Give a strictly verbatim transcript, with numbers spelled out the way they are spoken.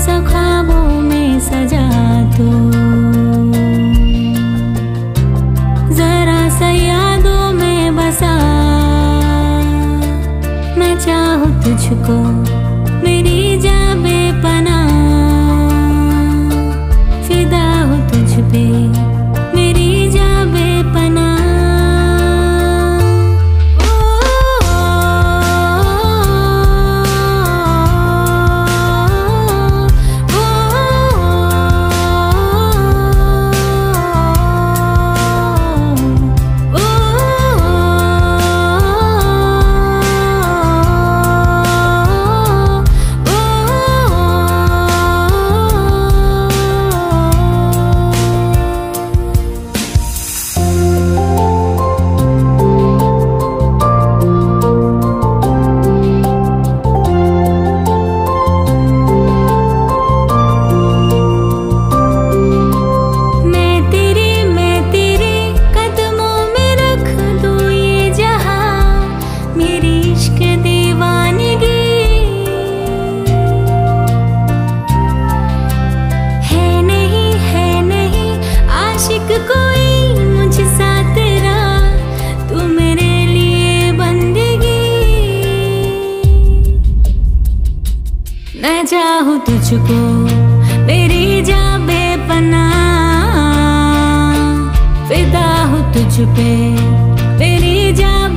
सा ख्वाबों में सजा दो, जरा सा यादों में बसा। मैं चाहूँ तुझको मेरी जा बेपनाह, फिदा हूँ तुझ पे मेरी जा बेपनाह। कोई मुझसा तेरा, तू मेरे लिए बंदगी। मैं चाहूँ तुझको मेरी जा बेपनाह, फिदा हूँ तुझ पे मेरी जा